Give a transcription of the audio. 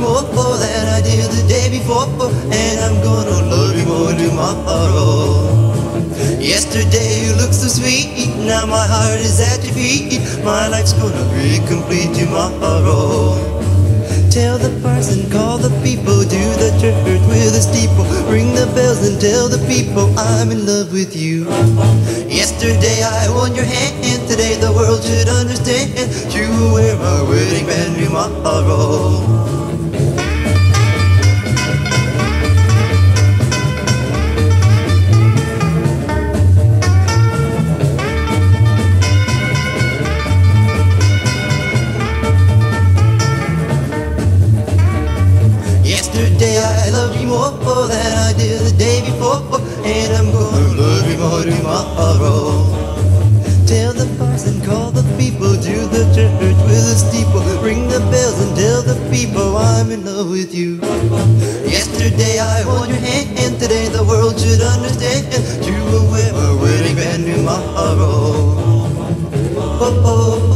more than I did the day before, and I'm gonna love you more tomorrow. Yesterday you looked so sweet, now my heart is at your feet. My life's gonna be complete tomorrow. Tell the parson, call the people, do the church with a steeple, ring the bells and tell the people I'm in love with you. Yesterday I won your hand, today the world should understand you will wear my wedding band tomorrow. Yesterday I loved you more than I did the day before, and I'm gonna love you more tomorrow. Tell the parson, call the people, do the church with a steeple, ring the bells and tell the people I'm in love with you. Yesterday I won your hand, today the world should understand you will wear my wedding band tomorrow. Oh, oh, oh.